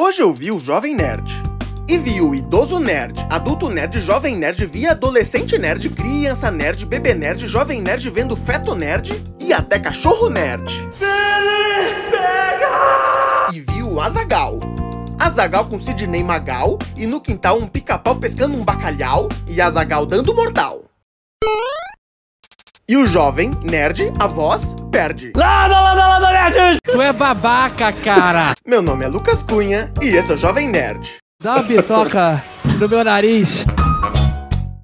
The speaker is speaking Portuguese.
Hoje eu vi o Jovem Nerd. E vi o idoso nerd, adulto nerd, jovem nerd, vi adolescente nerd, criança nerd, bebê nerd, jovem nerd vendo feto nerd e até cachorro nerd. Felipe, pega! E vi o Azaghal. Azaghal com Sidney Magal e no quintal um pica-pau pescando um bacalhau e Azaghal dando mortal. E o jovem nerd, a voz, perde. Lada, nerd! Tu é babaca, cara! Meu nome é Lucas Cunha e esse é o Jovem Nerd. Dá uma bitoca no meu nariz.